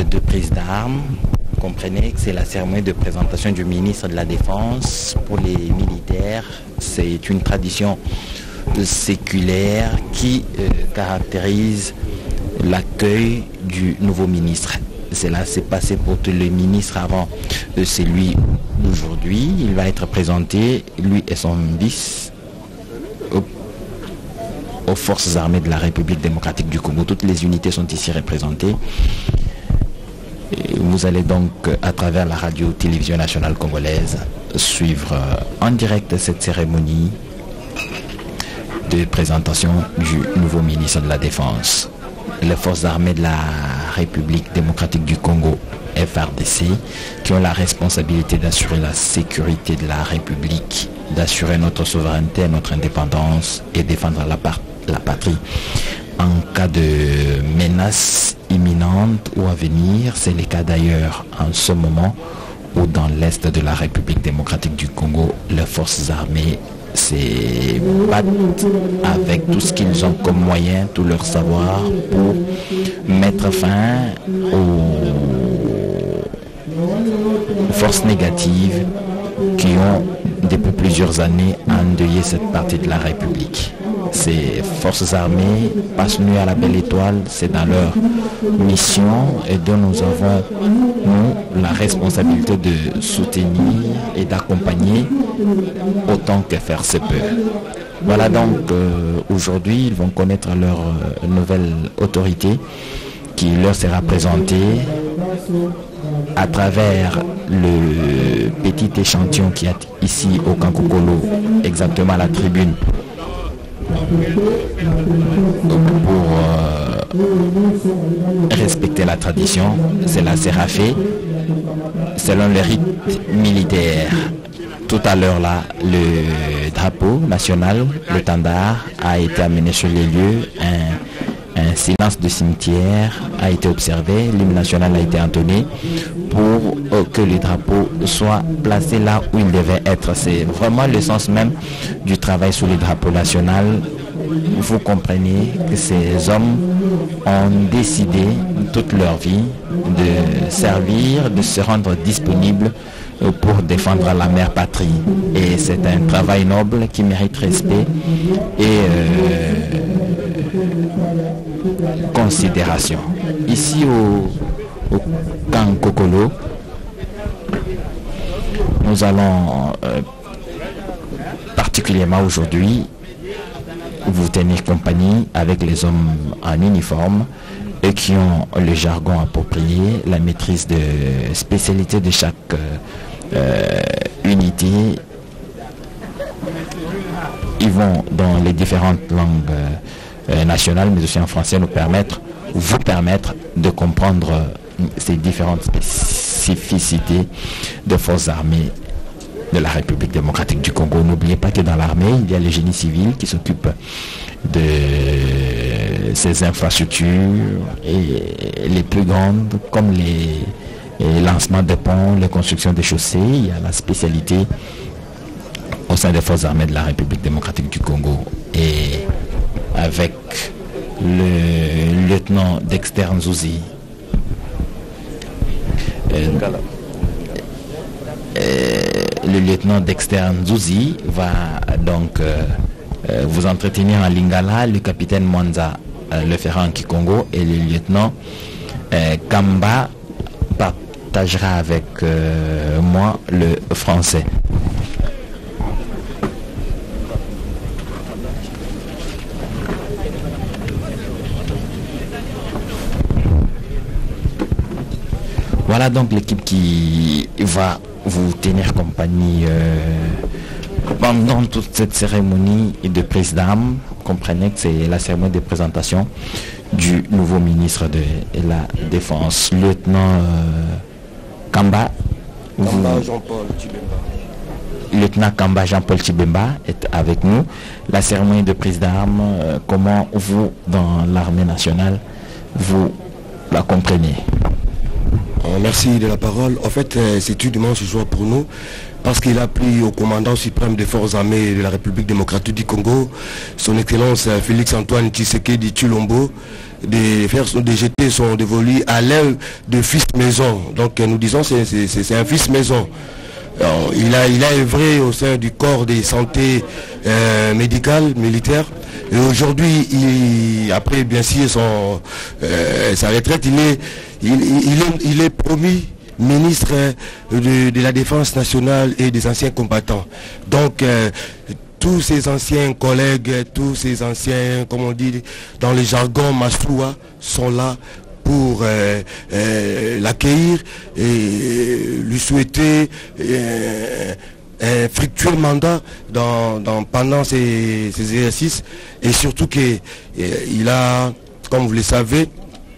de prise d'armes. Comprenez que c'est la cérémonie de présentation du ministre de la Défense pour les militaires. C'est une tradition séculaire qui caractérise l'accueil du nouveau ministre. Cela s'est passé pour tous les ministres avant celui d'aujourd'hui. Il va être présenté, lui et son vice, aux forces armées de la République démocratique du Congo. Toutes les unités sont ici représentées. Et vous allez donc, à travers la radio-télévision nationale congolaise, suivre en direct cette cérémonie de présentation du nouveau ministre de la Défense. Les forces armées de la République démocratique du Congo, FARDC, qui ont la responsabilité d'assurer la sécurité de la République, d'assurer notre souveraineté et notre indépendance et défendre la patrie. En cas de menace imminente ou à venir, c'est le cas d'ailleurs en ce moment où dans l'est de la République démocratique du Congo, les forces armées se battent avec tout ce qu'ils ont comme moyen, tout leur savoir pour mettre fin aux forces négatives qui ont depuis plusieurs années endeuillé cette partie de la République. Ces forces armées passent nuit à la belle étoile, c'est dans leur mission et dont nous avons, nous, la responsabilité de soutenir et d'accompagner autant que faire se peut. Voilà donc, aujourd'hui, ils vont connaître leur nouvelle autorité qui leur sera présentée à travers le petit échantillon qui est ici au Kankokolo, exactement à la tribune, pour respecter la tradition. Cela sera fait selon le rite militaire. Tout à l'heure là, le drapeau national, le tandar, a été amené sur les lieux. Un silence de cimetière a été observé, l'hymne national a été entonné pour que le drapeau soit placé là où il devait être. C'est vraiment le sens même du travail sur le drapeau national. Vous comprenez que ces hommes ont décidé toute leur vie de servir, de se rendre disponibles pour défendre la mère patrie. Et c'est un travail noble qui mérite respect et considération. Ici au Kankokolo, nous allons particulièrement aujourd'hui vous tenir compagnie avec les hommes en uniforme et qui ont le jargon approprié, la maîtrise de spécialité de chaque unité. Ils vont dans les différentes langues nationales, mais aussi en français, vous permettre de comprendre ces différentes spécificités de forces armées de la République démocratique du Congo. N'oubliez pas que dans l'armée, il y a le génie civil qui s'occupe de ces infrastructures et les plus grandes, comme les lancements de ponts, les constructions de chaussées. Il y a la spécialité au sein des forces armées de la République démocratique du Congo. Et avec le lieutenant Dexter Nzouzi, le lieutenant Dexter Nzouzi va donc vous entretenir en lingala, le capitaine Mwanza le fera en Kikongo et le lieutenant Kamba partagera avec moi le français. Voilà donc l'équipe qui va vous tenir compagnie pendant toute cette cérémonie de prise d'armes. Comprenez que c'est la cérémonie de présentation du nouveau ministre de la Défense, lieutenant Kamba. Jean-Paul Tshibemba. Lieutenant Kamba Jean-Paul Tshibemba est avec nous. La cérémonie de prise d'armes, comment vous, dans l'armée nationale, vous la comprenez? Merci de la parole. En fait, c'est une immense joie pour nous parce qu'il a pris au commandant suprême des forces armées de la République démocratique du Congo, son Excellence Félix Antoine Tshisekedi Tshilombo, des GT sont dévolus à l'aide de fils maison. Donc nous disons c'est un fils maison. Alors, il a œuvré au sein du corps des santé médicales, militaires. Et aujourd'hui, après bien sûr sa retraite, il est promu ministre de la Défense nationale et des anciens combattants. Donc tous ces anciens collègues, tous ces anciens, comme on dit dans le jargon Masloua, sont là pour l'accueillir et lui souhaiter un fructueux mandat pendant ces exercices, et surtout qu'il a, comme vous le savez,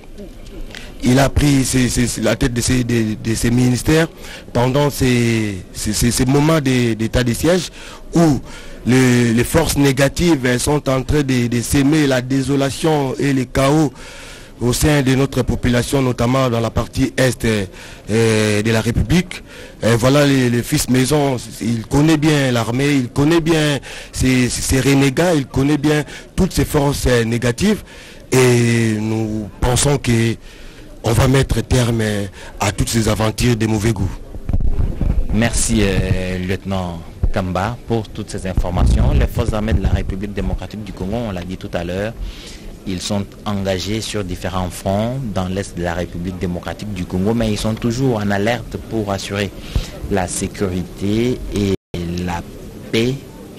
il a pris la tête de ces ministères pendant ces moments d'état de siège où les forces négatives sont en train de s'aimer la désolation et le chaos au sein de notre population, notamment dans la partie est de la République. Et voilà le fils maison, il connaît bien l'armée, il connaît bien ces renégats, il connaît bien toutes ces forces négatives, et nous pensons qu'on va mettre terme à toutes ces aventures de mauvais goût. Merci lieutenant Kamba pour toutes ces informations. Les forces armées de la République démocratique du Congo, on l'a dit tout à l'heure, ils sont engagés sur différents fronts dans l'est de la République démocratique du Congo, mais ils sont toujours en alerte pour assurer la sécurité et la paix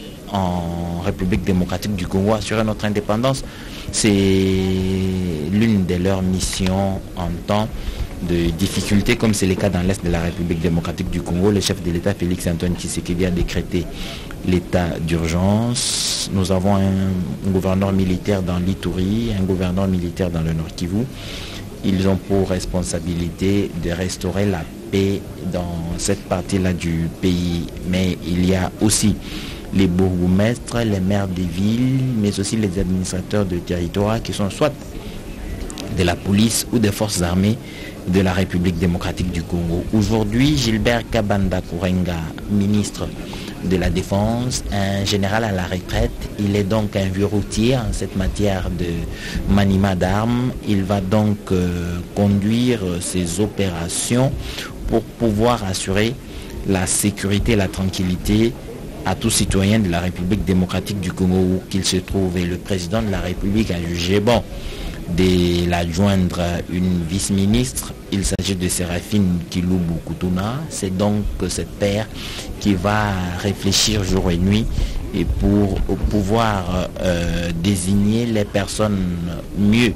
en République démocratique du Congo, assurer notre indépendance. C'est l'une de leurs missions en temps de difficultés, comme c'est le cas dans l'est de la République démocratique du Congo. Le chef de l'État, Félix Antoine Tshisekedi, a décrété l'état d'urgence. Nous avons un gouverneur militaire dans l'Ituri, un gouverneur militaire dans le Nord Kivu. Ils ont pour responsabilité de restaurer la paix dans cette partie-là du pays. Mais il y a aussi les bourgmestres, les maires des villes, mais aussi les administrateurs de territoire qui sont soit de la police ou des forces armées de la République démocratique du Congo. Aujourd'hui, Gilbert Kabanda Kourenga, ministre de la Défense, un général à la retraite, il est donc un vieux routier en cette matière de maniement d'armes. Il va donc conduire ces opérations pour pouvoir assurer la sécurité et la tranquillité à tout citoyen de la République démocratique du Congo où qu'il se trouve. Et le président de la République a jugé bon de la joindre une vice-ministre. Il s'agit de Séraphine Kilubu Kutuna. C'est donc cette paire qui va réfléchir jour et nuit et pour pouvoir désigner les personnes mieux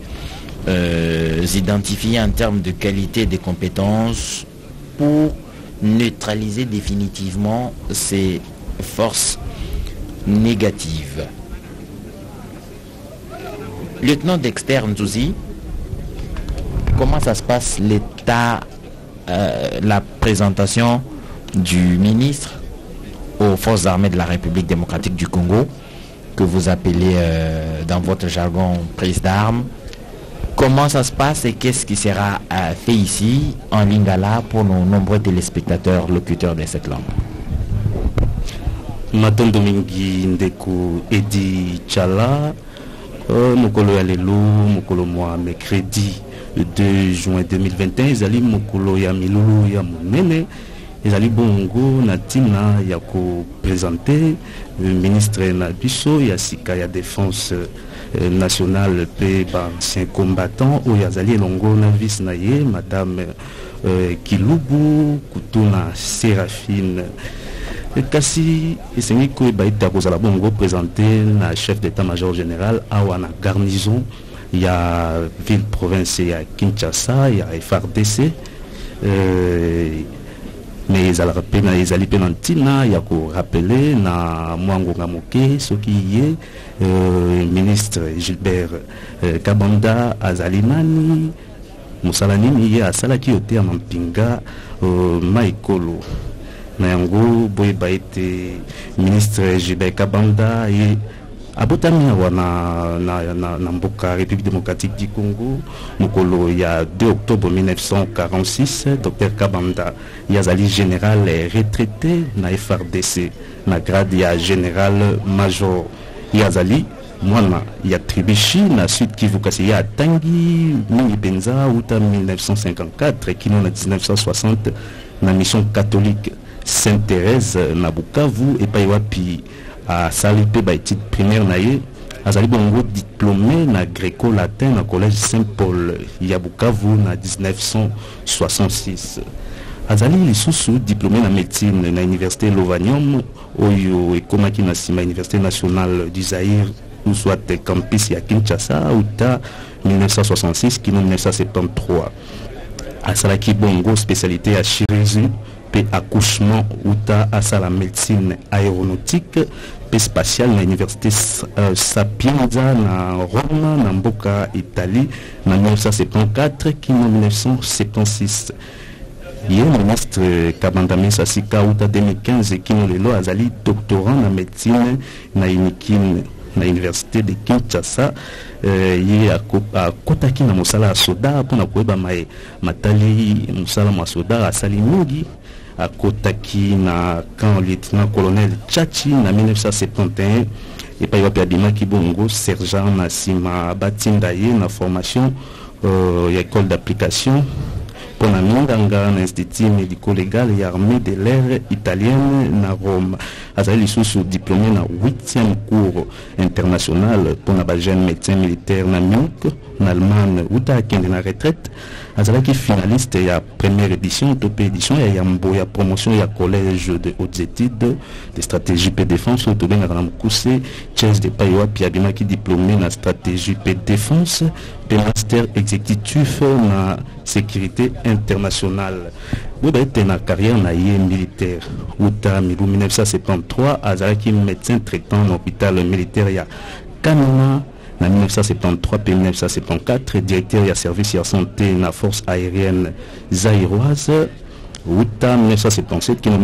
identifiées en termes de qualité et de compétences pour neutraliser définitivement ces forces négatives. Lieutenant Dexter Nzouzi, comment ça se passe l'état, la présentation du ministre aux forces armées de la République démocratique du Congo, que vous appelez dans votre jargon prise d'armes? Comment ça se passe et qu'est-ce qui sera fait ici en lingala pour nos nombreux téléspectateurs locuteurs de cette langue? Matin Domingi Ndeko Edi Tchala, Mokolo Yalelo, Mokolo Moa, mercredi 2 juin 2021, Izali Mokolo Yamilulu Yamunene, Izali Bongo Natina Yako présenté, le ministre Nabiso Yasika ya défense nationale paix ancien combattant, Oyazali Longo Navis Naye, Madame Kilubu Kutuna Séraphine. Kasi esengi ko baita kozala bongo présenté na chef d'état-major général awana garnison ya ville province ya Kinshasa ya FRDC mais ezala pena ezali penantina ya ko rappeler na mwango ngamoke soki ye ministre Gilbert Kabanda azalimani musalanini ye asalaki ote ya mampinga maikolo na yango boye baite ministre Gilbert Kabanda et abotami na mboka République démocratique du Congo mokolo ya 2 octobre 1946. Dr Kabanda yazali général retraité na FRDC na grade ya général major yazali mwana ya Tribishi na Sud Kivu kasi ya Tangi mingi penza uta 1954 kino na 1960 na mission catholique Sainte-Thérèse na Bukavu et pa wapi a salipe ba étude primaire na ye azali bongo diplômé na gréco-latin na collège Saint-Paul ya Bukavu na 1966. Azali lisusu diplômé na médecine na université Lovanium oyo ekomaki na sima université nationale du Zaïre ou soit campus ya Kinshasa uta 1966 kino 1973. Asalaki bongo spécialité à chirurgie pe accouchement uta asala médecine aéronautique pe spatiale na université Sapienza na Rome na mboka Italie na 1974 kino 1976. Hier, ministre Kabanda Mesa Sika uta 2015 kino lelo azali doctorant na médecine na Inikin na université de Kinshasa. Ye akotaki na mosala ya soda mpona koyeba matali mosala mwa soda asali mingi. Akotaki na camp lieutenant colonel Tchachi na 1971 et pa yopi abimaki bongo sergent na sima batinda ye na formation ya école d'application pour la Minganga, l'Institut médico-légal et armée de l'air italienne na Rome. Azali sous diplômé na 8e cours international pour la jeune médecin militaire na Munich, en Allemagne, où ta kende na retraite. Azali qui finaliste ya première édition, top édition ya yambo ya promotion ya collège de hautes études de stratégie P défense au Toben na Mukuse, Chess de Paiwa Piabima qui diplômé na stratégie P défense, P master exécutif na sécurité internationale. Vous êtes na carrière na yé militaire. Outa 1973, Azalaki médecin traitant dans l'hôpital militaire ya Kanina. En 1973 et 1974, directeur de service de santé na force aérienne zaïroise. Outa 1977 qui en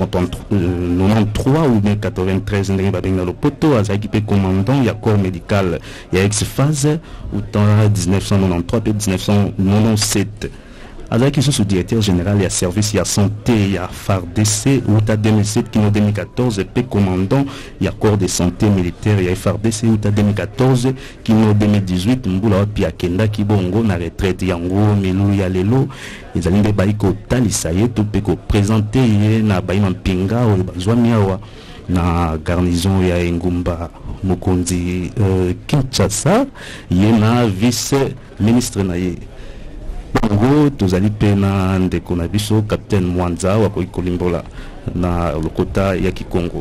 1993 ou 1993 le poto Azalaki commandant ya corps médical ya ex-phase. Outa 1993 et 1997. Azalaki sous-directeur général et service de santé à FARDC ou 2007 qui en 2014 et commandant et corps de santé militaire et FARDC ou 2014 qui en 2018 mbula pia kenda ki bongo na retraite yango milu ya lelo ezali baiko talisa ye to peko présenter ye na baina mpinga o bazwa miawa na garnison ya Engumba Mokonzi Kinshasa ye na vice ministre na ye Bongo tozali pena ndeko na biso capitaine Mwanza wa kolimbola na lokota ya Kikongo.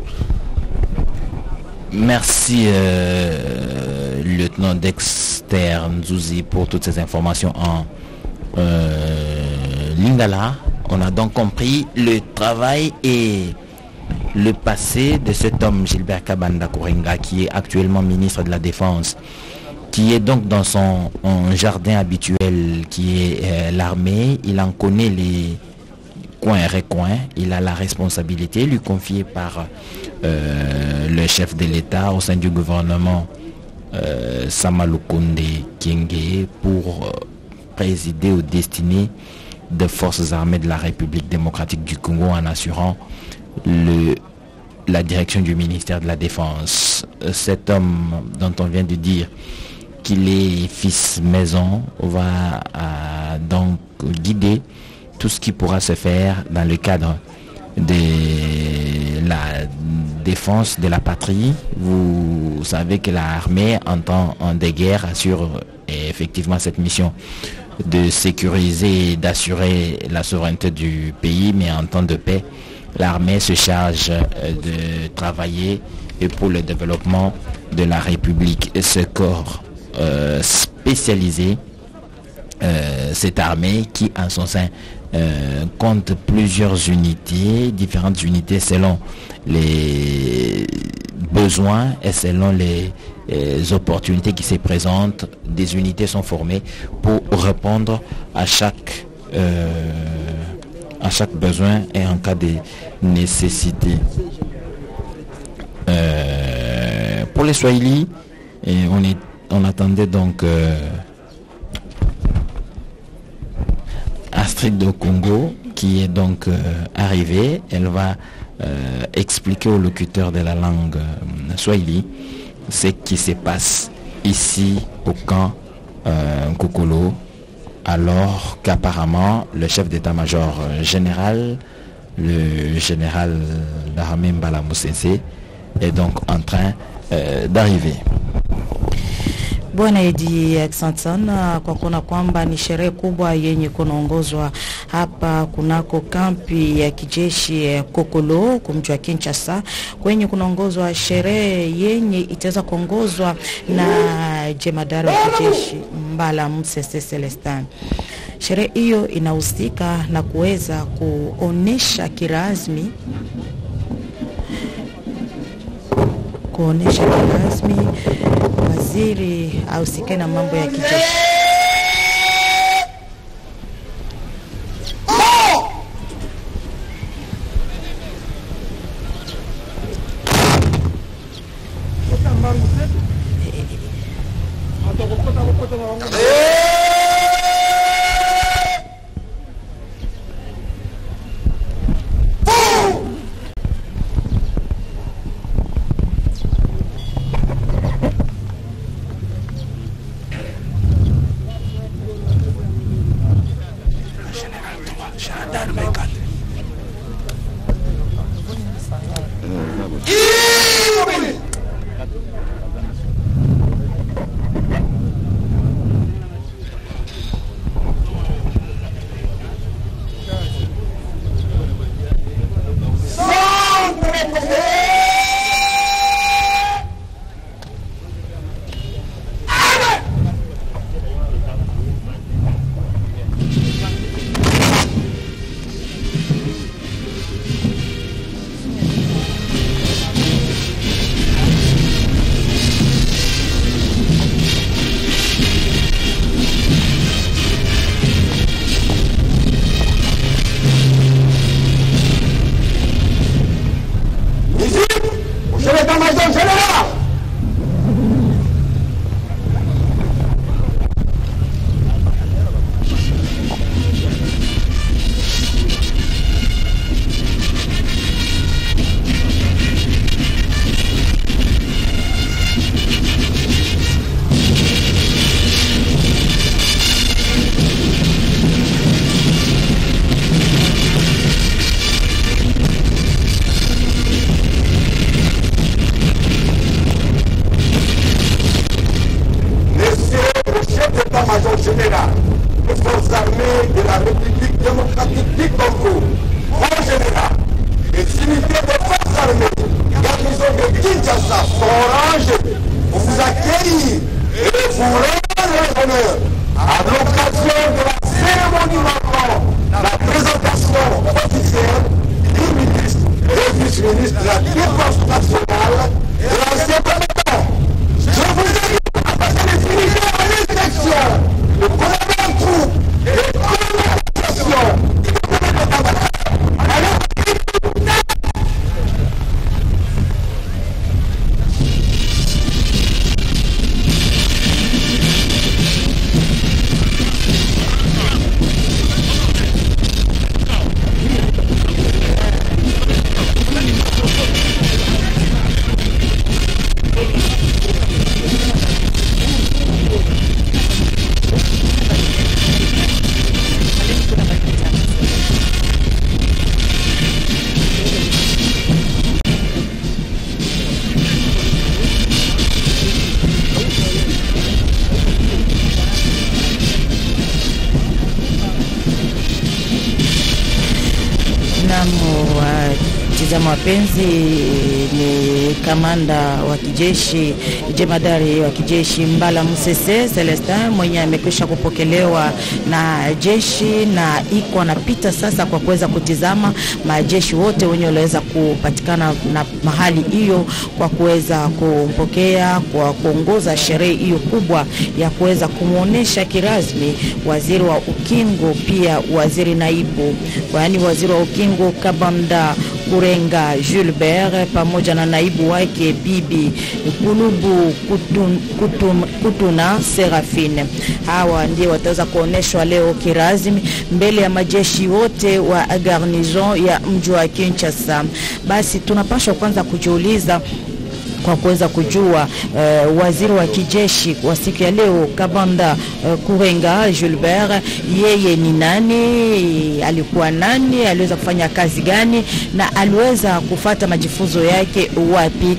Merci lieutenant Dexter Nzouzi pour toutes ces informations en lingala. On a donc compris le travail et le passé de cet homme Gilbert Kabanda Kourenga qui est actuellement ministre de la Défense, qui est donc dans son jardin habituel qui est l'armée. Il en connaît les coins et recoins. Il a la responsabilité lui confiée par le chef de l'État au sein du gouvernement Samalukonde Kyenge pour présider aux destinées des forces armées de la République démocratique du Congo en assurant la direction du ministère de la Défense. Cet homme dont on vient de dire qu'il est fils maison va donc guider tout ce qui pourra se faire dans le cadre de la défense de la patrie. Vous savez que l'armée en temps de guerre assure effectivement cette mission de sécuriser et d'assurer la souveraineté du pays, mais en temps de paix, l'armée se charge de travailler pour le développement de la République. Et ce corps spécialisé, cette armée qui en son sein compte plusieurs unités, différentes unités selon les besoins et selon les opportunités qui se présentent. Des unités sont formées pour répondre à chaque besoin et en cas de nécessité. Pour les Swahili, on attendait donc Astrid de Congo qui est donc arrivée. Elle va expliquer aux locuteurs de la langue Swahili ce qui se passe ici au camp Nkokolo, alors qu'apparemment le chef d'état-major général, le général d'armée Mbala Moussensé, est donc en train d'arriver. Bwana Edi, asante sana kwa kuona kwamba ni sherehe kubwa yenye kunaongozwa hapa kunako kampi ya kijeshi Kokolo kumji wa Kinshasa, kwenye kunaongozwa sherehe yenye itaweza kuongozwa na jemadari wa kijeshi Mbala Moussensé Celestin. Sherehe hiyo inahusika na kuweza kuonesha kirasmi waziri ahusike na mambo ya kijeshi. Mapenzi ni kamanda wa kijeshi, jemadari wa kijeshi Mbala Moussensé Celestin mwenye amekwisha kupokelewa na jeshi na iko anapita sasa kwa kuweza kutizama majeshi wote wenye waliweza kupatikana na mahali hiyo kwa kuweza kumpokea, kwa kuongoza sherehe hiyo kubwa ya kuweza kumuonesha kirasmi waziri wa ukingo, pia waziri naibu, yaani waziri wa ukingo Kabanda Kurenga Gilbert pamoja na naibu wake Bibi Kulubu Kutuna Serafine. Hawa ndio wataweza kuoneshwa leo kirasmi mbele ya majeshi wote wa garnizon ya mji wa Kinshasa. Basi tunapaswa kwanza kujiuliza kwa kuweza kujua waziri wa kijeshi wa siku ya leo Kabanda Kurenga Gilbert, yeye ni nani, alikuwa nani, aliweza kufanya kazi gani na aliweza kufata majifunzo yake wapi.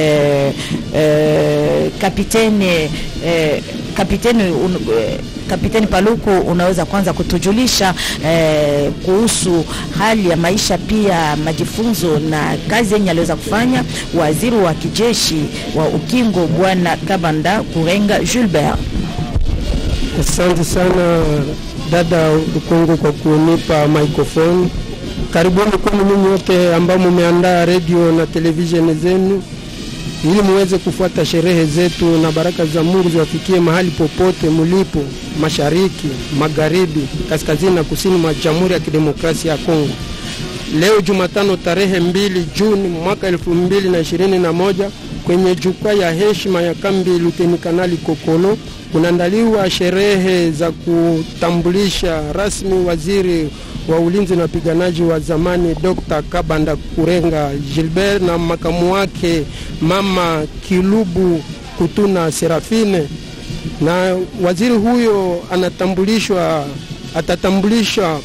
Kapiteni Paluku, unaweza kwanza kutujulisha kuhusu hali ya maisha, pia majifunzo na kazi yenye aliweza kufanya waziri wa kijeshi wa ukingo Bwana Kabanda Kurenga Gilbert? Asante sana dada Ukongo kwa kunipa microphone. Karibuni kwa ninyi wote ambao mmeandaa radio na television zenu ili muweze kufuata sherehe zetu na baraka za Mungu ziwafikie mahali popote mulipo, mashariki, magharibi, kaskazini na kusini mwa Jamhuri ya Kidemokrasia ya Kongo. Leo Jumatano tarehe 2 Juni mwaka 2021 kwenye jukwaa ya heshima ya kambi Luteni Kanali Kokolo kunaandaliwa sherehe za kutambulisha rasmi waziri wa ulinzi na wapiganaji wa zamani Dr. Kabanda Kurenga Gilbert na makamu wake Mama Kilubu Kutuna Serafine. Na waziri huyo atatambulisha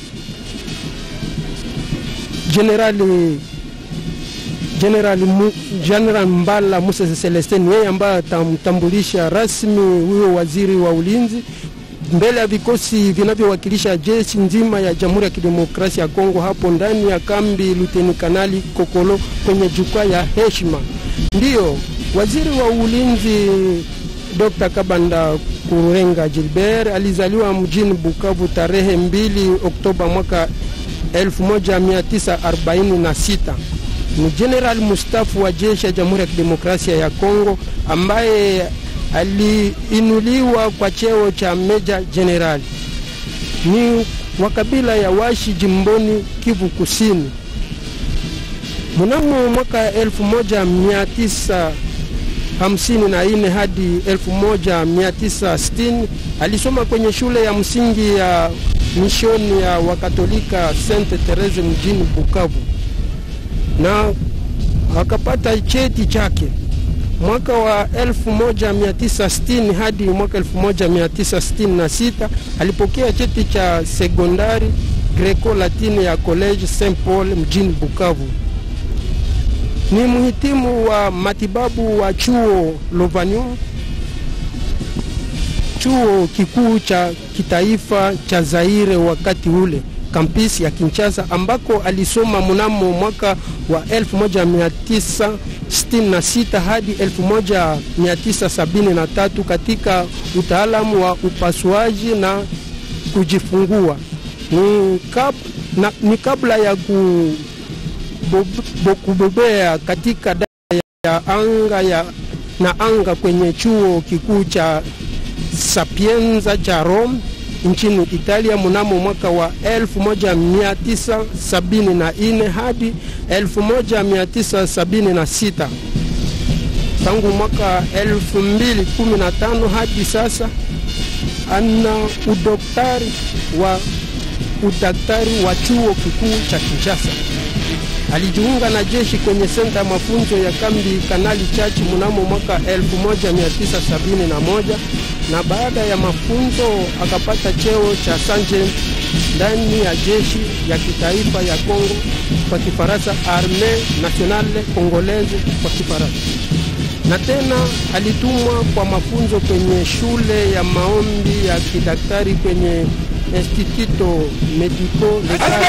General Mbala Musa Celestin, yeye ambaye atamtambulisha rasmi huyo waziri wa ulinzi mbele ya vikosi vinavyowakilisha jeshi nzima ya Jamhuri ya Kidemokrasia ya Kongo hapo ndani ya kambi Luteni Kanali Kokolo kwenye jukwaa ya heshima. Ndiyo, waziri wa ulinzi Dr. Kabanda Kurenga Gilbert alizaliwa mjini Bukavu tarehe 2 Oktoba mwaka 1946. Ni general mustafu wa jeshi ya Jamhuri ya Kidemokrasia ya Kongo ambaye aliinuliwa kwa cheo cha meja generali. Ni wa kabila ya Washi jimboni Kivu Kusini. Mnamo mwaka 1954 hadi 1960 alisoma kwenye shule ya msingi ya mishoni ya Wakatolika Sainte Therese mjini Bukavu na akapata cheti chake. Mwaka wa 1960 hadi mwaka 1966 alipokea cheti cha sekondari Greco Latine ya College Saint Paul mjini Bukavu. Ni mhitimu wa matibabu wa chuo Lovanium, chuo kikuu cha kitaifa cha Zaire wakati ule, kampisi ya Kinshasa, ambako alisoma mnamo mwaka wa 1966 hadi 1973 katika utaalamu wa upasuaji na kujifungua. Ni kabla ya kubobea katika ya anga kwenye chuo kikuu cha Sapienza cha Rome nchini Italia mnamo mwaka wa 1974 hadi 1976. Tangu mwaka 2015 hadi sasa ana udaktari wa chuo kikuu cha Kinshasa. Alijiunga na jeshi kwenye senta mafunzo ya kambi Kanali Chachi mnamo mwaka 1971 na baada ya mafunzo akapata cheo cha sergeant ndani ya jeshi ya kitaifa ya Kongo, kwa Kifaransa Armée Nationale Congolaise kwa Kifaransa. Na tena alitumwa kwa mafunzo kwenye shule ya maombi ya kidaktari kwenye Instituto Medico Legal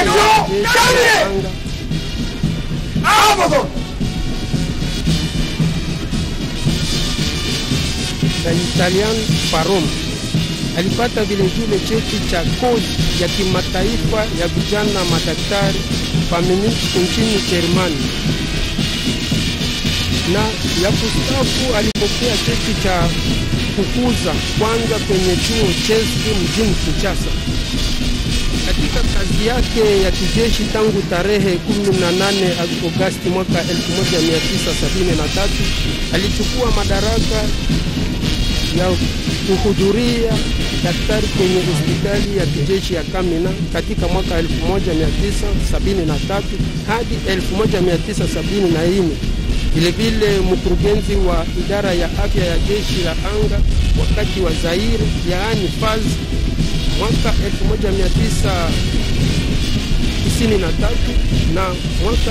ya Italian Parom. Alipata vile vile cheti cha kozi ya kimataifa ya vijana madaktari feminist nchini Germany. Na ya kustafu alipokea cheti cha kukuza kwanza kwenye chuo Chelsea mjini Kinshasa. Katika kazi yake ya kijeshi tangu tarehe 18 Agosti mwaka 1973 alichukua madaraka ya kuhudhuria daktari kwenye hospitali ya kijeshi ya Kamina katika mwaka 1973 hadi 1974. Vilevile mkurugenzi wa idara ya afya ya jeshi la anga wakati wa Zaire, yaani FAZ, mwaka 1993 na mwaka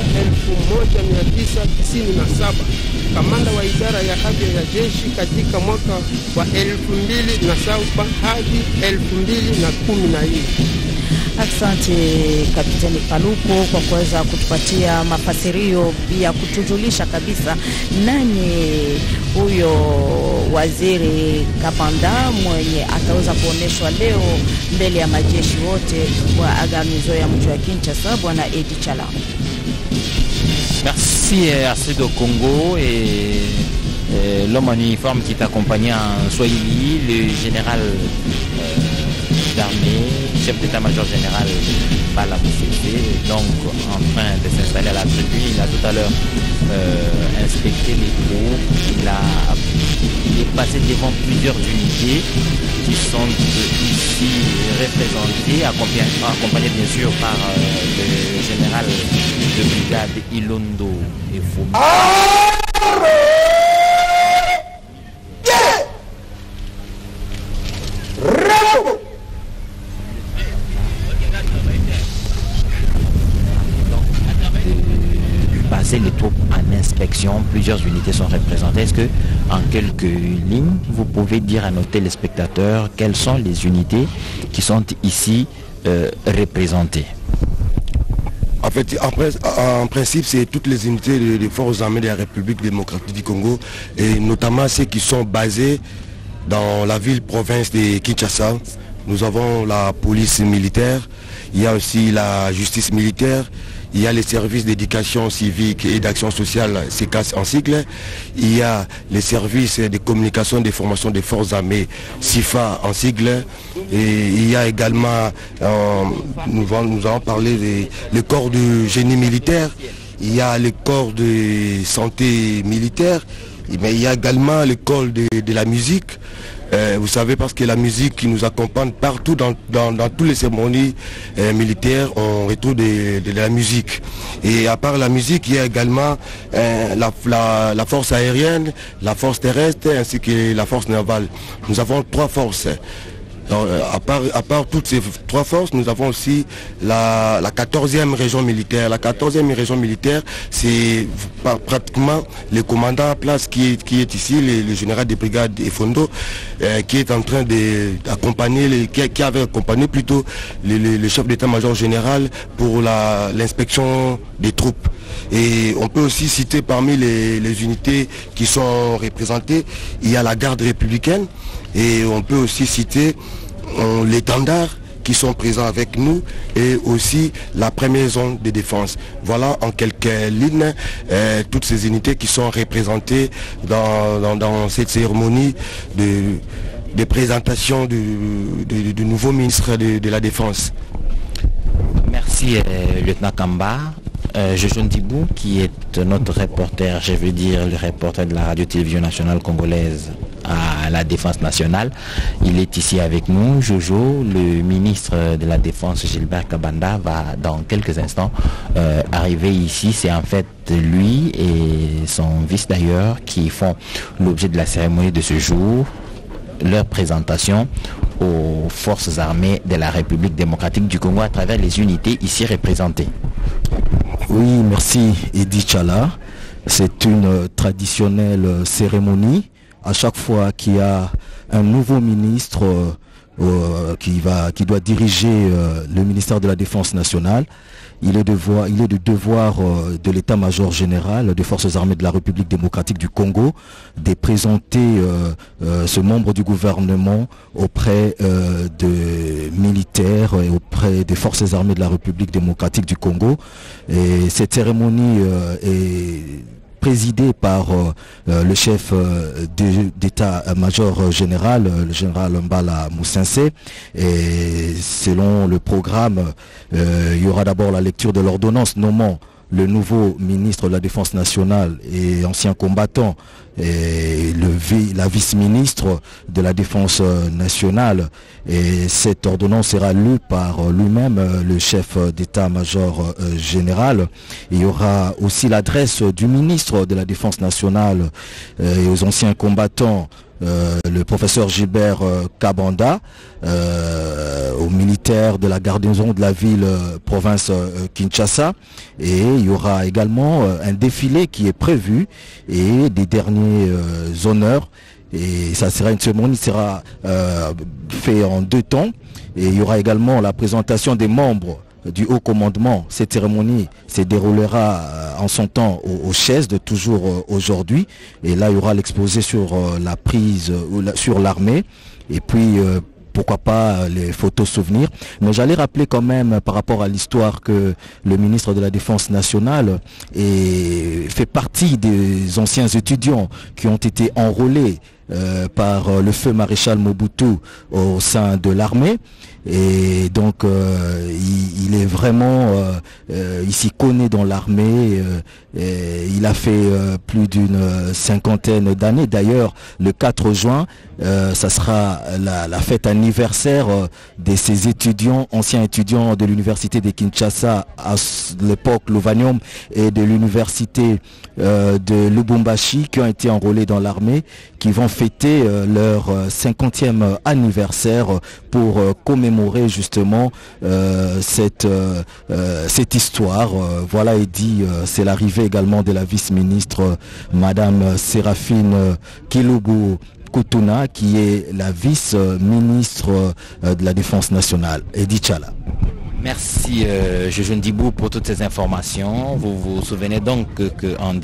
1997, kamanda wa idara ya afya ya jeshi katika mwaka wa 2007 hadi 2014. Asante Kapiteni Paluku kwa kuweza kutupatia mafasirio, pia kutujulisha kabisa nani huyo waziri Kapanda mwenye ataweza kuoneshwa leo mbele ya majeshi wote wa agamizo ya mji wa Kinshasa, bwana Edi Chala. Merci à ceux de Congo et l'homme en uniforme qui t'accompagnait en Swahili, le général d'armée, chef d'état-major général Mbala Moussessé, donc en train de s'installer à la tribune. Il a tout à l'heure inspecté les troupes, il est passé devant plusieurs unités qui sont ici représentées, accompagnées bien sûr par le général de brigade Ilondo et Foumi. Les troupes en inspection, plusieurs unités sont représentées. Est-ce que, en quelques lignes, vous pouvez dire à nos téléspectateurs quelles sont les unités qui sont ici représentées? En fait, en principe, c'est toutes les unités des forces armées de la République démocratique du Congo, et notamment ceux qui sont basés dans la ville-province de Kinshasa. Nous avons la police militaire, il y a aussi la justice militaire, il y a les services d'éducation civique et d'action sociale, CECAS en sigle, il y a les services de communication et de formation des forces armées, SIFA en sigle, et il y a également, nous allons parler des corps de génie militaire, il y a les corps de santé militaire, mais il y a également le corps de la musique. Vous savez, parce que la musique qui nous accompagne partout dans toutes les cérémonies militaires, on retrouve de la musique. Et à part la musique, il y a également la force aérienne, la force terrestre ainsi que la force navale. Nous avons trois forces. Donc, à part toutes ces trois forces, nous avons aussi la 14e région militaire. La 14e région militaire, c'est pratiquement le commandant à place qui est ici, le général de brigade Efondo, qui est en train d'accompagner, qui avait accompagné plutôt le chef d'état-major général pour l'inspection des troupes. Et on peut aussi citer parmi les unités qui sont représentées, il y a la garde républicaine, et on peut aussi citer l'étendard qui sont présents avec nous, et aussi la première zone de défense. Voilà en quelques lignes toutes ces unités qui sont représentées dans cette cérémonie de présentation du nouveau ministre de la Défense. Merci lieutenant Kamba. Jojo Ndibou, qui est notre reporter, je veux dire le reporter de la radio-télévision nationale congolaise à la Défense nationale. Il est ici avec nous. Jojo, le ministre de la Défense Gilbert Kabanda va dans quelques instants arriver ici. C'est en fait lui et son vice d'ailleurs qui font l'objet de la cérémonie de ce jour, leur présentation aux forces armées de la République démocratique du Congo à travers les unités ici représentées. Oui, merci Edi Chala. C'est une traditionnelle cérémonie. À chaque fois qu'il y a un nouveau ministre qui doit diriger le ministère de la Défense nationale, il est de devoir de l'état-major général des forces armées de la République démocratique du Congo de présenter ce membre du gouvernement auprès de militaires et auprès des forces armées de la République démocratique du Congo. Et cette cérémonie est présidé par le chef d'état-major général, le général Mbala Moussessé. Et selon le programme, il y aura d'abord la lecture de l'ordonnance nommant le nouveau ministre de la Défense nationale et ancien combattant, et la vice-ministre de la Défense nationale. Et cette ordonnance sera lue par lui-même, le chef d'état-major général. Il y aura aussi l'adresse du ministre de la Défense nationale et aux anciens combattants, le professeur Gilbert Kabanda, aux militaires de la garnison de la ville province Kinshasa, et il y aura également un défilé qui est prévu et des derniers honneurs, et ça sera une cérémonie qui sera fait en 2 temps, et il y aura également la présentation des membres du haut commandement. Cette cérémonie se déroulera en son temps aux chaises de toujours aujourd'hui, et là il y aura l'exposé sur la prise sur l'armée, et puis pourquoi pas les photos souvenirs. Mais j'allais rappeler quand même par rapport à l'histoire que le ministre de la Défense nationale fait partie des anciens étudiants qui ont été enrôlés par le feu maréchal Mobutu au sein de l'armée. Et donc il est vraiment il s'y connaît dans l'armée, il a fait plus d'une 50aine d'années. D'ailleurs le 4 juin ça sera la fête anniversaire de ces étudiants, anciens étudiants de l'université de Kinshasa à l'époque Lovanium et de l'université de Lubumbashi, qui ont été enrôlés dans l'armée, qui vont fêter leur 50e anniversaire pour commémorer justement cette histoire. Voilà, et dit c'est l'arrivée également de la vice-ministre Madame Séraphine Kilubu Kutuna, qui est la vice-ministre de la Défense nationale. Edi Tchala. Merci Jojo Ndibou pour toutes ces informations. Vous vous souvenez donc qu'en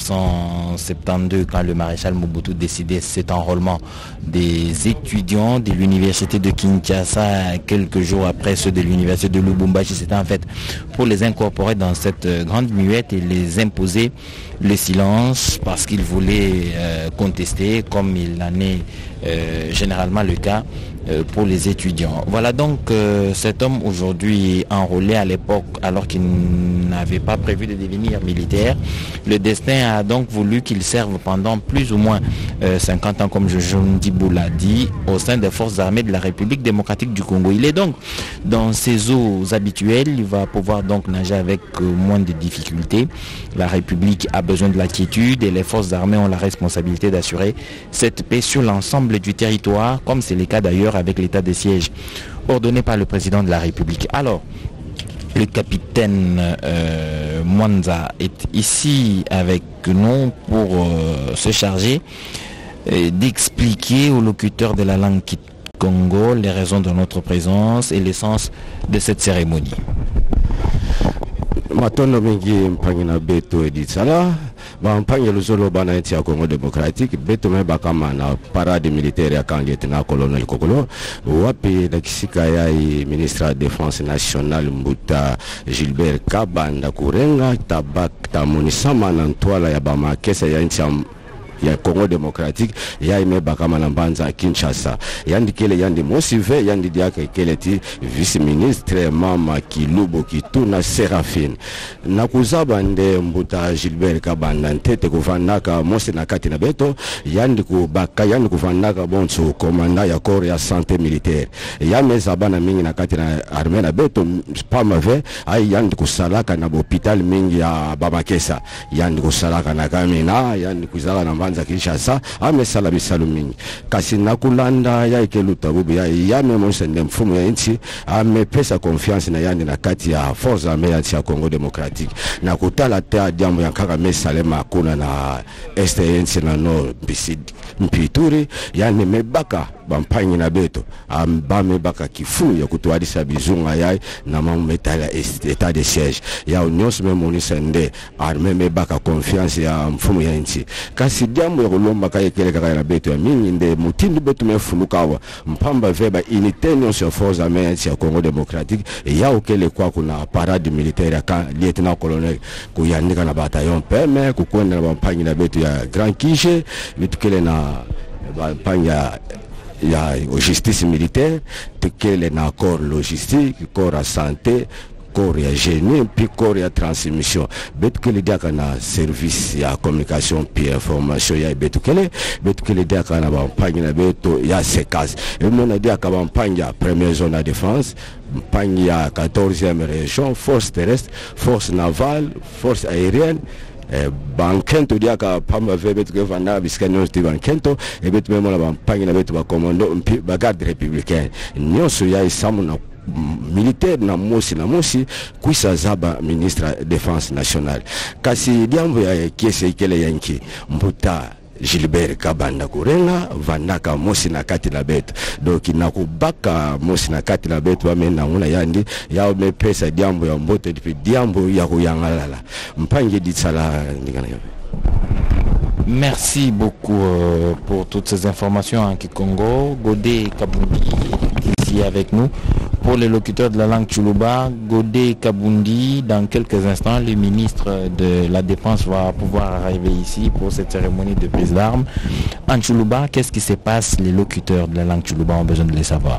1972, quand le maréchal Mobutu décidait cet enrôlement des étudiants de l'université de Kinshasa, quelques jours après ceux de l'université de Lubumbashi, c'était en fait pour les incorporer dans cette grande muette et les imposer le silence, parce qu'ils voulaient contester, comme il en est généralement le cas pour les étudiants. Voilà donc cet homme aujourd'hui enrôlé à l'époque alors qu'il n'avait pas prévu de devenir militaire. Le destin a donc voulu qu'il serve pendant plus ou moins 50 ans, comme Jojo Ndibou l'a dit, au sein des forces armées de la République démocratique du Congo. Il est donc dans ses eaux habituelles, il va pouvoir donc nager avec moins de difficultés. La République a besoin de la quiétude et les forces armées ont la responsabilité d'assurer cette paix sur l'ensemble du territoire, comme c'est le cas d'ailleurs avec l'état de siège ordonné par le président de la République. Alors, le capitaine Mwanza est ici avec nous pour se charger d'expliquer aux locuteurs de la langue Congo les raisons de notre présence et l'essence de cette cérémonie. Matondo mingi mpangina beto editsala bampanya luzolo bana nchi ya Congo Democratique beto meba kama na parade militaire ya kan lieutenant colonel Kokolo wapi na kisika ya ministre de défense nationale Mbuta Gilbert Kabanda kurenga tabak tamunisama na ntwala ya bamakesa ya nchi ya Congo Democratique ya imeba kama na Mbanza Kinshasa yandi kele yandi mosive yandi diaka kele ti vice ministre Mama Kilubu Kituna Séraphine na kuzaba nde Mbuta Gilbert Kabanda ntete kuvanaka mosi na kati na beto yandi kubaka yandi kuvanaka bonso komanda ya corps ya santé militaire ya meza bana mingi na kati na armée na beto pamave ay yandi kusalaka na hôpital mingi ya Bamakesa yandi kusalaka na Kamina yandi kuzala na Mbanza Kinshasa amesala bisalu mingi kasi nakulanda ya ikeluta bubi ya memonsende mfumu ya nchi amepesa confiance na yandi na kati ya force armée ya nchi ya Congo Democratique na kutala te jambo ya kaka mesalema kuna na este nchi na no mpituri yani mebaka bampanyi na beto ambame baka kifu ya kutuadisa bizunga ya na mametala état de siège ya unions memonisende armée mebaka confiance ya mfumu ya nchi kasi jambo ya kulomba kaya kele kaka na beto ya mingi nde mutindi beto mefulukawa mpamba veba initenyo sur force armée ya Congo Democratique ya ukele kwa kuna parade militaire ya lieutenant colonel kuyandika na bataillon peme kukwenda na bampanyi na beto ya Grand Quiche bitukele na bampanyi ya justice militaire tukele na corps logistique corps à santé corps ya génie puis corps ya transmission betu kele dia kana service ya communication puis information ya betu kele dia kana ba pagina betu ya sekas et mona dia ka ba pagina première zone de défense pagina ya 14e région force terrestre force navale force aérienne bankento diaka pamba betu ke vana biskano ti bankento e betu memo la bampagina betu ba commando mpi ba garde républicain nyonso ya isamu na militaire na mosi kuisa zaba ministre défense nationale kasi diambo ya kiese ikele yanki mbuta Gilbert Kabanda Kurenga vanaka mosi na kati la betu donc nakubaka mosi na kati la betu amena nguna yandi ya mepesa diambo ya mbote diambo ya kuyangalala mpange ditsala ndingana yo. Merci beaucoup pour toutes ces informations en Kikongo. Godé Kabundi ici avec nous. Pour les locuteurs de la langue Tchoulouba, Godé Kabundi, dans quelques instants, le ministre de la Défense va pouvoir arriver ici pour cette cérémonie de prise d'armes. En Tchoulouba, qu'est-ce qui se passe? Les locuteurs de la langue Tchoulouba ont besoin de le savoir.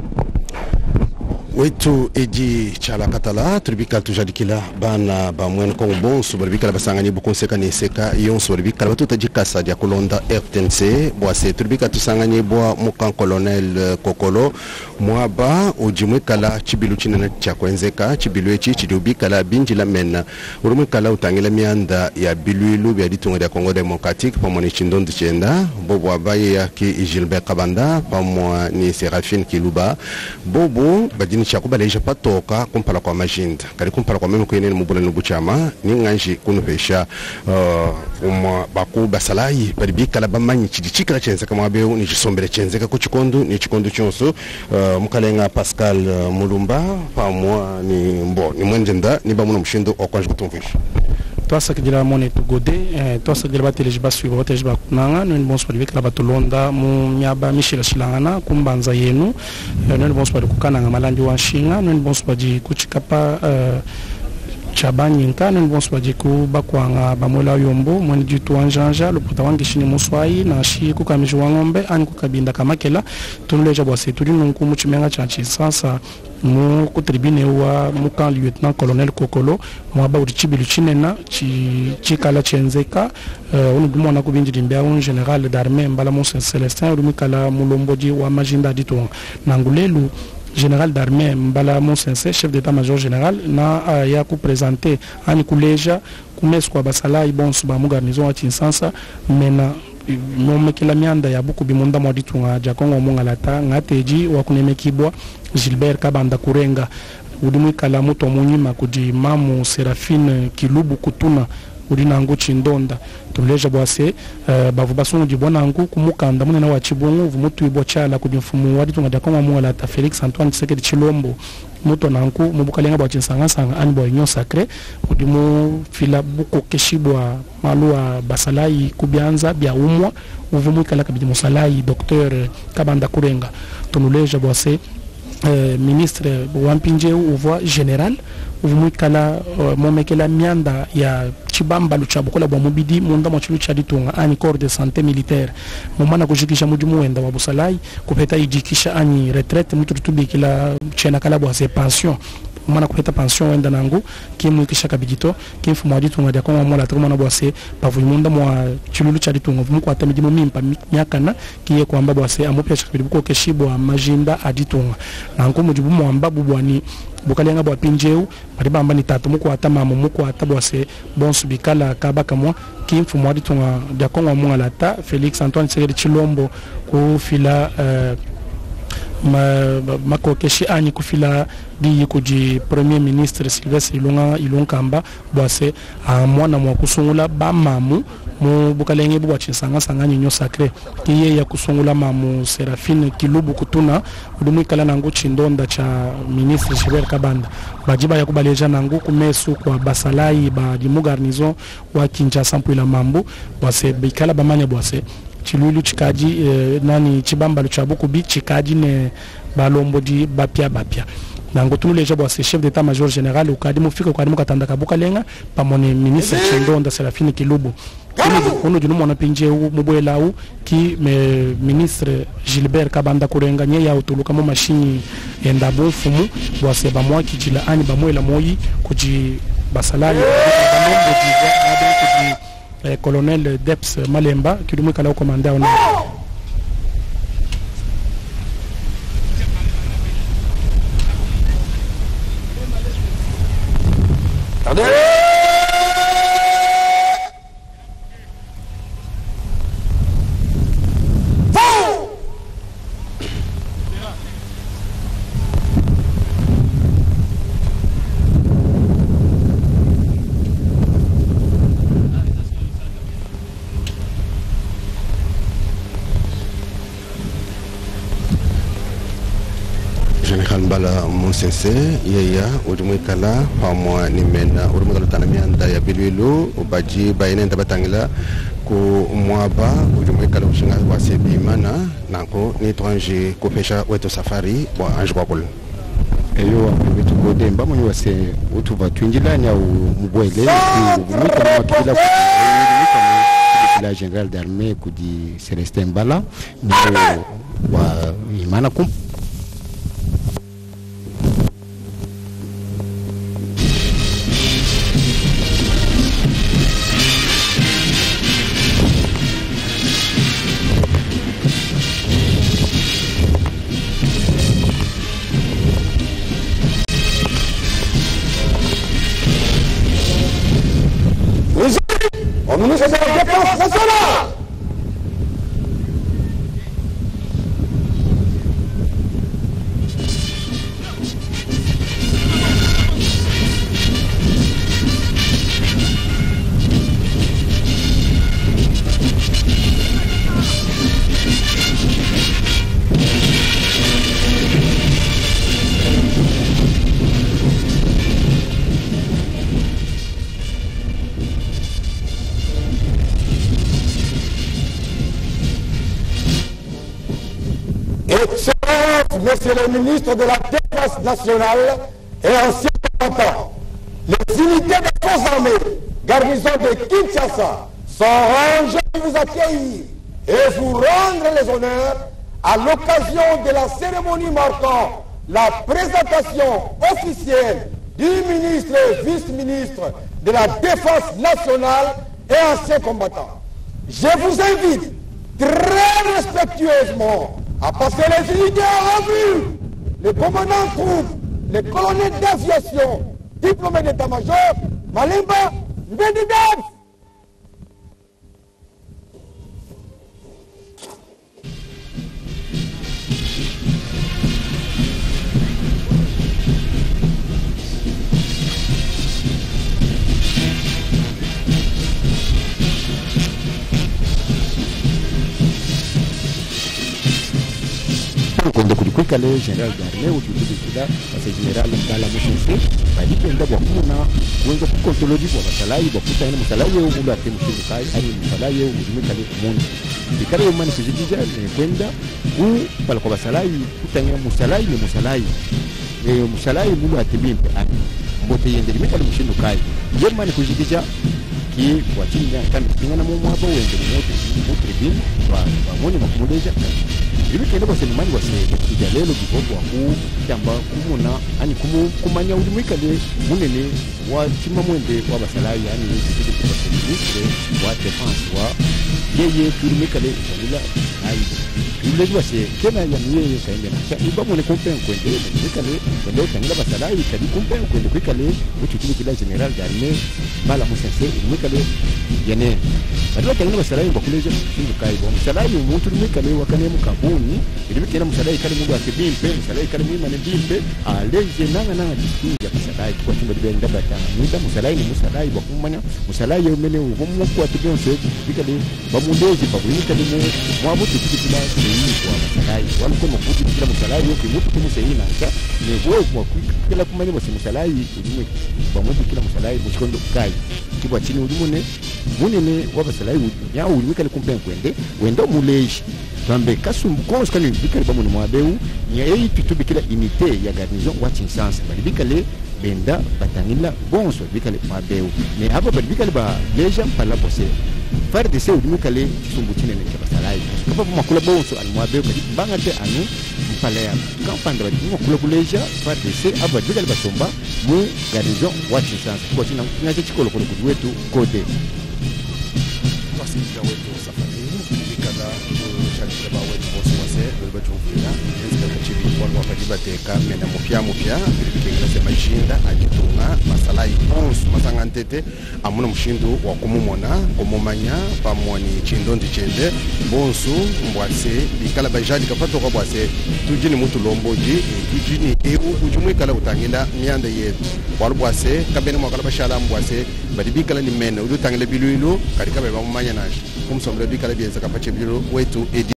wetu Edi Chala Katala tribikal tujadikila bana ba mwen ko bon subaribikala basangani bu konsekani seka yon subaribikala batuta jikasa dia kolonda RTNC boase tribikal tusangani bo mukan colonel Kokolo mwaba ujimwekala chibilu chinana cha kwenzeka chibilu echi chidubikala binjila mena urumwekala utangila mianda ya biluilu bya ditunga ya Congo Democratique pamoni chindondo chenda bobo abaye yake Gilbert Kabanda pamwa ni Serafine Kiluba bobo badini chakubaleja patoka kumpala kwa majinda kali kumpala kwa meme kwenene mubula nubuchama ninganji kunupesha baku basalayi baribikala bamanyi chidichikala chenze kama abeo ni chisombere chenze ka kuchikondu ni chikondo chonso mukalenga Pascal Mulumba pamwa ni mbo ni mwenjenda ni bamuno mshindo okwanje kutumvisha toasa kidira mone tugode toasa kidira bateleje basuiba bateleje bakunanga none bonso bali bekala batolonda mu nyaba mishira shilangana kumbanza yenu none bonso bali kukananga malandi wa shinga none bonso bali kuchikapa Chabanyinka none bonso bali ku bakwanga bamola yombo mwani jitu wanjanja lopota wangi shini muswai na shi kukamiji wa ngombe ani kukabinda kamakela tunuleja bwase tuli nunku muchimenga chanchi sasa mu kutribune wa mukan lieutenant colonel Kokolo mwaba urichibilu chinena chikala chenzeka unudumo na kubinjiri mbya un general d'armée mbala Monseigneur Celestin urumikala mulomboji wa majinda ditonga nangulelu général d'armée mbala Monseigneur chef d'état-major général na ya ku présenter ani kuleja kumeswa basala ibonso ba mu garnison wa Kinshasa mena momekela mianda ya buku bimunda mwaditunga jakongo mungalata ngateji wakunemekibwa Gilbert Kabanda Kurenga udimwikala muto munyima kudi mamu Serafine Kilubu kutuna udinangu chindonda tuleja bwase bavu basungu jibona ngu kumukanda munena wa chibungu vumutu ibwa chala kudi mfumu waditunga jakongo mungalata Felix Antoine Tshisekedi Chilombo muto nanku mubukalenga bwa chinsanga ani bwa union sacré udimu fila buko keshibwa malua basalai kubianza bya umwa uvumwikala kabidi musalai Dr Kabanda Kurenga tonuleja bwase ministre wampinje uvoa general uvumwikala momekela mianda ya chibamba luchabukola bwa mubidi munda mwachilu chaditunga ani corps de santé militaire mumana kujikisha mudimu wenda wa busalai kupeta ijikisha ani retraite mutu tubikila chena kala bwa se pension mwana kupeta pension wenda nangu kimu kisha kabidito kimfu mwaditunga dia kwa mwana tukuma na bwase pavumunda mwa chilulu chaditunga vumuko atamidimu mimpa myakana kiye kwa mbabu wase amupya chakabidibuko keshibwa majinda aditunga nangu mujibu mwambabu bwani bukalenga bwa pinjeu baribamba ni tatu muko atama muko atabwase bonsu bikala kabaka mwa kimfu mwaditunga dia kwa mwana lata Felix Antoine Tshisekedi Chilombo kufila makokeshi ani kufila di kuji premier ministre Sylvestre Ilunkamba bwase mwana mwa kusungula ba mamu mu bukalenge bwa chinsanga sanga nyinyo sacré kiye ya kusungula mamu Serafine Kilubu kutuna udumwikala nangu chindonda cha ministre Gilbert Kabanda bajiba ya kubaleja nangu kumesu kwa basalai ba di garnison wa Kinshasa mpwila mambu bwase bikala bamanya bwase chilulu chikaji nani chibamba luchabuku bi chikaji ne balombo di bapia nango tunu leja bwa chef d'état major général ukadimu fika ukadimu katanda kabuka lenga pamone ministre Chindonda Serafini Kilubu ono junu mona pinje mubwela u ki ministre Gilbert Kabanda kurenga nye ya utuluka mo machine enda bofumu bwa seba mwa kijila ani bamwela moyi kuji basalari colonel Deps Malemba kidumu kala komanda ona Général Mbala Monsese yaya udumwekala pamwa nimena udumwekala tanamianda ya bilwilo ubaji bainenda batangila ku mwaba udumwekala ushinga wasebimana nanko ni étranger kopesha weto safari wa ange kwakul eyo wetu godemba mwenye wase utuva twingilanya mubwele umwika mwakila la général d'armée kudi Celestin Mbala ni wa imana kum au ministre de la Défense nationale. Monsieur le ministre de la Défense nationale et ancien combattant, les unités des forces armées, garnison de Kinshasa, sont rangées pour vous accueillir et vous rendre les honneurs à l'occasion de la cérémonie marquant la présentation officielle du ministre et vice-ministre de la Défense nationale et ancien combattant. Je vous invite très respectueusement à passer les unités en revue, les commandants de troupes, les colonels d'aviation, diplômés d'état-major, Malemba, Mbedidab. kwenda kulikwika le general d'armée ou kila parce general Mbala Monsese balipenda bwa kuna kuenza kukontrolodi bwa basalai bwa kuta ina musalai yo mundu ate mushindu kai ani musalai yo mudimika le mundu bikale yo mani kujidija ne kwenda ku pala kwa basalai kutanya musalai ne musalai musalai mundu ate bimpe ani mbote yende limika le mushindu kai yemani kujidija ki kwa chini ya kama kingana mu mwabo wende mu tribune ba moni makumuleja ibi kende bose nimani bose kujalelo bibobo ku cyamba kumuna ani kumanya ulimwikale munene wa chima mwende wa basalai yani yiki kwa ministre wa defense wa yeye tulimwikale salila ai ile bose kena ya miye kaende na iba mwene kompen kwende mwikale kwende utangila basalai kadi kompen kwende kwikale uchukuki kila general d'armée Mbala Monsese mwikale yene badala tangila basalai bakuleja kindu kaibo basalai umuntu mwikale wakane mukabuni ili kena musalai kale mundu akibimpe musalai kale mwima ne bimpe aleje nanga distingue ya basalai musalai kwa chumba dibenda batanga nida musalai ni musalai bakumanya musalai yomene ubomu kwa tibonse bikale bamundeji babulika limu mwabuti tikitila seyi kwa musalai walikuwa mabuti tikitila musalai yoki mutu kumuseyi nanka ne wewe kwa kila kumanya musalai ulimwe bamuti kila musalai mushikondo kai kibwa chini ulimune munene wabasalai ya ulimwe kale kumpen kwende wendo muleji tambe kasum kons kale bikale bamu mwabeu nya ei tutubi kila unité ya garnison wachinsans bikale benda batangila bonso bikale mwabeu mais hapa bikale ba leja pala posse faire de seu bikale sumbutine ne basalai kapa makula bonso al mwabeu bangate anu mpalea kampanda bakula kuleja faire de seu aba bikale basomba mu garnison wachinsans kwa china ngache chikolo kolo kwetu kote wasija wetu safari bikala shakira ba wetu bosi wase bajumvira nzika kachibi kwa wakadibateka mena mupya bikengela sema jinda ajitunga masalai bonso masangantete amuna mushindu wa kumumona kumumanya pamwani chindondi chende bonso mbwase bikala bajadi kapato kwa bwase tujini mutu lomboji tujini eu ujumwikala utangila mianda yetu walbwase kabene mwakala bashala mbwase badibikala limene udutangile biluilu kadika beba mumanya nashi kumsomle bikala bienza kapache bilu wetu edi